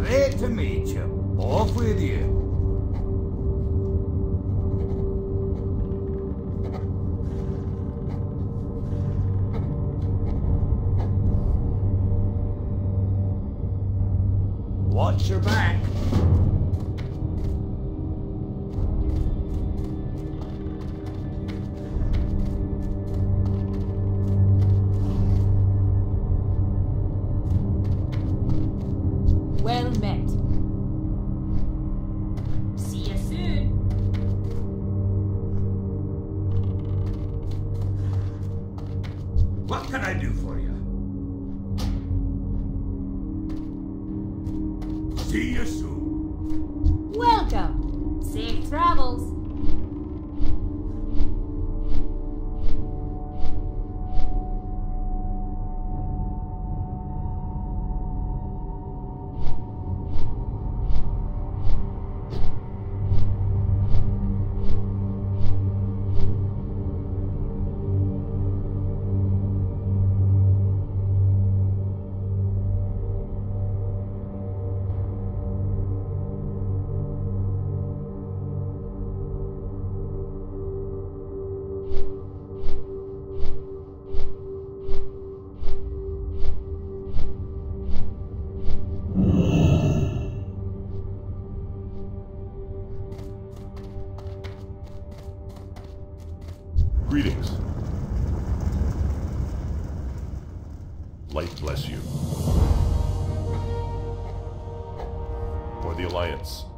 Great to meet you. Off with you. Watch your back. Well met. See you soon. What can I do for you? See you soon. Welcome. Safe travels. Greetings. Light bless you. For the Alliance.